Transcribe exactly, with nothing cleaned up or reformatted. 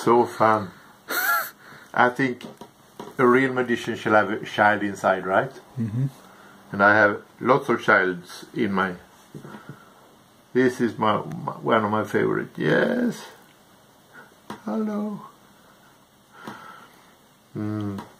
so fun. I think a real magician shall have a child inside, right? Mm-hmm. And I have lots of childs in my... This is my, my one of my favorite. Yes. Hello. Mm.